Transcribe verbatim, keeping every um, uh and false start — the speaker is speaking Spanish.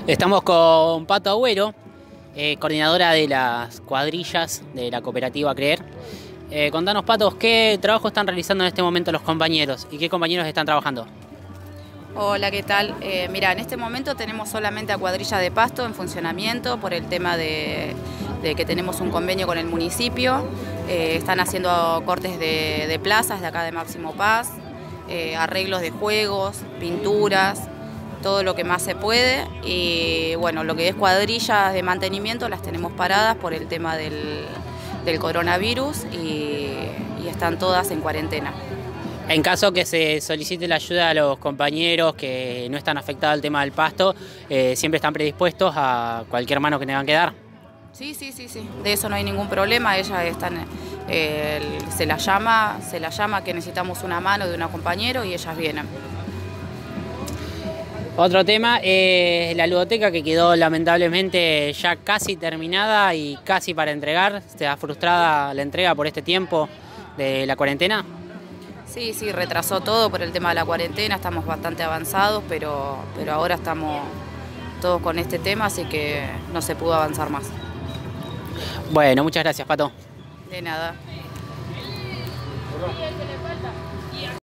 Estamos con Pato Agüero, eh, coordinadora de las cuadrillas de la cooperativa Creer. Eh, contanos, Patos, ¿qué trabajo están realizando en este momento los compañeros y qué compañeros están trabajando? Hola, ¿qué tal? Eh, mira, en este momento tenemos solamente a Cuadrilla de Pasto en funcionamiento por el tema de, de que tenemos un convenio con el municipio. Eh, están haciendo cortes de, de plazas de acá de Máximo Paz, eh, arreglos de juegos, pinturas, todo lo que más se puede. Y bueno, lo que es cuadrillas de mantenimiento las tenemos paradas por el tema del, del coronavirus y, y están todas en cuarentena. En caso que se solicite la ayuda a los compañeros que no están afectados al tema del pasto, eh, siempre están predispuestos a cualquier mano que tengan que dar. Sí, sí, sí, sí, de eso no hay ningún problema. Ellas están, eh, se las llama, se las llama que necesitamos una mano de un compañero y ellas vienen. Otro tema es la ludoteca, que quedó lamentablemente ya casi terminada y casi para entregar. ¿Está frustrada la entrega por este tiempo de la cuarentena? Sí, sí, retrasó todo por el tema de la cuarentena, estamos bastante avanzados, pero, pero ahora estamos todos con este tema, así que no se pudo avanzar más. Bueno, muchas gracias, Pato. De nada.